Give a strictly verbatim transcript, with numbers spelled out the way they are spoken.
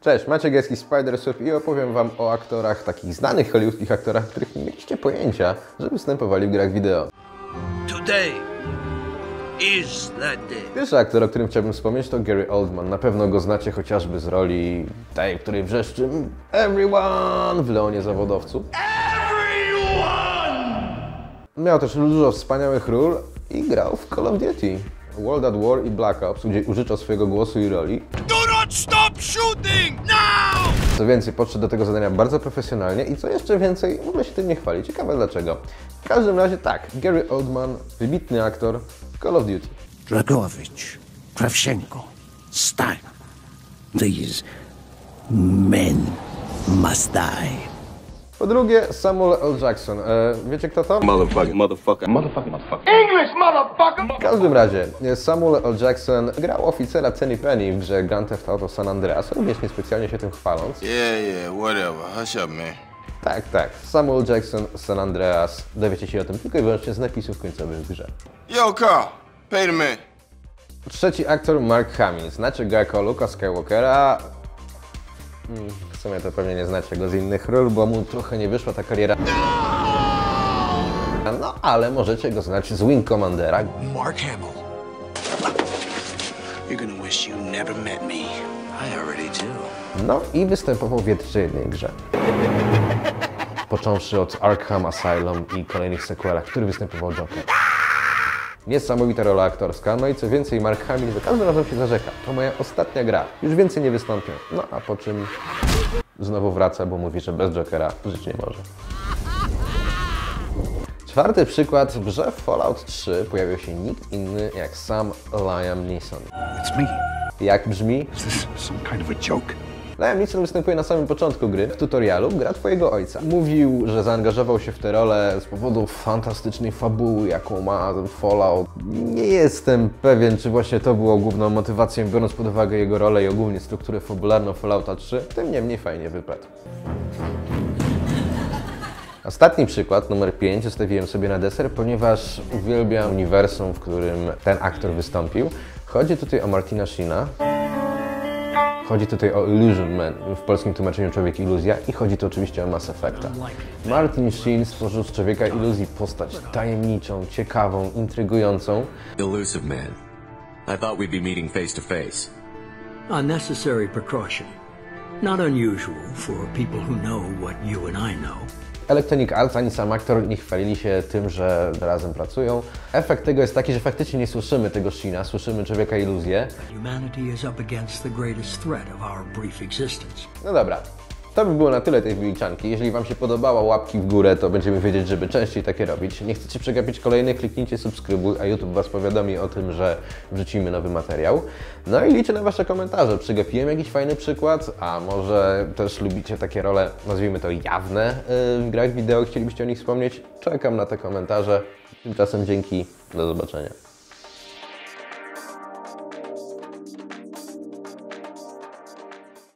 Cześć, Maciek Gajski, Spidersweb i opowiem Wam o aktorach, takich znanych hollywoodzkich aktorach, których nie mieliście pojęcia, że występowali w grach wideo. Today is that day. Pierwszy aktor, o którym chciałbym wspomnieć, to Gary Oldman. Na pewno go znacie chociażby z roli tej, w której wrzeszczy Everyone w Leonie Zawodowcu. Everyone! Miał też dużo wspaniałych ról i grał w Call of Duty, World at War i Black Ops, gdzie użyczał swojego głosu i roli. Do not stop shooting now! Co więcej, podszedł do tego zadania bardzo profesjonalnie i co jeszcze więcej, w ogóle się tym nie chwali. Ciekawe dlaczego. W każdym razie tak, Gary Oldman, wybitny aktor Call of Duty. Dragovich, Kravchenko, Stein. These men must die. Po drugie, Samuel L. Jackson. E, wiecie kto to? Motherfucker, motherfucker, motherfucker, motherfucker. English, motherfucker! W każdym razie, Samuel L. Jackson grał oficera Tenny Penny w grze Grand Theft Auto San Andreas, również niespecjalnie się tym chwaląc. Yeah, yeah, whatever. Hush up, man. Tak, tak. Samuel Jackson, San Andreas. Dowiecie się o tym tylko i wyłącznie z napisów końcowych w grze. Yo, Carl, pay the man. Trzeci aktor Mark Hamill. Znacie go jako Luka Skywalkera. W sumie to pewnie nie znacie go z innych ról, bo mu trochę nie wyszła ta kariera. No, ale możecie go znać z Wing Commandera. Mark Hamill. You're gonna wish you never met me. I already do. No i występował w jeszcze jednej grze. Począwszy od Arkham Asylum i kolejnych sequelach, w których występował Joker. Niesamowita rola aktorska, no i co więcej, Mark Hamill za każdym razem się zarzeka. To moja ostatnia gra, już więcej nie wystąpię. No a po czym znowu wraca, bo mówi, że bez Jokera żyć nie może. Czwarty przykład, w grze Fallout trzy pojawił się nikt inny jak sam Liam Neeson. It's me. Jak brzmi? Is this some kind of a joke? Liam Neeson występuje na samym początku gry, w tutorialu gra twojego ojca. Mówił, że zaangażował się w tę rolę z powodu fantastycznej fabuły, jaką ma ten Fallout. Nie jestem pewien, czy właśnie to było główną motywacją, biorąc pod uwagę jego rolę i ogólnie strukturę fabularną Fallouta trzy. Tym niemniej fajnie wypadł. Ostatni przykład, numer pięć, zostawiłem sobie na deser, ponieważ uwielbiam uniwersum, w którym ten aktor wystąpił. Chodzi tutaj o Martina Sheena. Chodzi tutaj o Illusion Man, w polskim tłumaczeniu Człowiek Iluzja, i chodzi tu oczywiście o Mass Effecta. Martin Sheen stworzył z Człowieka Iluzji postać tajemniczą, ciekawą, intrygującą. Elusive Man. I thought we'd be meeting face to face. A necessary precaution. Not unusual for people who know what you and I know. Electronic Arts ani sam aktor nie chwalili się tym, że razem pracują. Efekt tego jest taki, że faktycznie nie słyszymy tego Sheena, słyszymy Człowieka Iluzję. Humanity is up against the greatest threat of our brief existence. No dobra, to by było na tyle tej wyliczanki. Jeżeli Wam się podobała, łapki w górę, to będziemy wiedzieć, żeby częściej takie robić. Nie chcecie przegapić kolejnych, kliknijcie subskrybuj, a YouTube Was powiadomi o tym, że wrzucimy nowy materiał. No i liczę na Wasze komentarze. Przegapiłem jakiś fajny przykład, a może też lubicie takie role, nazwijmy to jawne, w grach wideo, chcielibyście o nich wspomnieć? Czekam na te komentarze. Tymczasem dzięki, do zobaczenia.